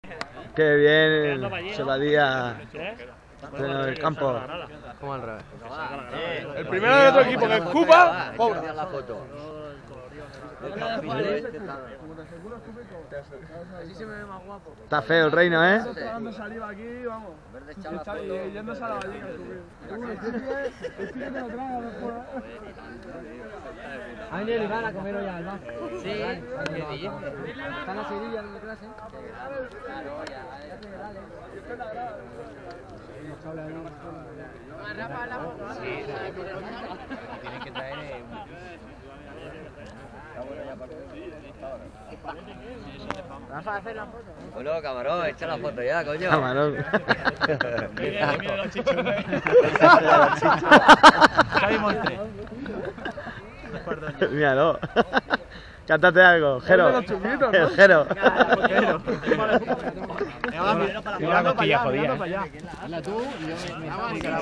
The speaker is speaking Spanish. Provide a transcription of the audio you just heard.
Qué bien, Sopatilla. En el campo. Como al revés. El primero del otro equipo que escupa, cobra. la foto. Así se me ve más guapo. Está feo el reino, ¿eh? Tragando saliva aquí, vamos. Y yéndose a la valliga a subir. El tío que lo traga después. ¿Han venido a a comer hoy al bar? Sí, ¿qué dices? ¿Están las cerillas en la clase? Claro, ya. Sí, tienen que traer. Rafa, ¿hacer la foto? Bueno, camarón, echa la foto ya, coño. Camarón. Mira los chichones. Míralo. Cántate algo, Jero. El Jero. Mira la costilla jodida. Habla tú y yo me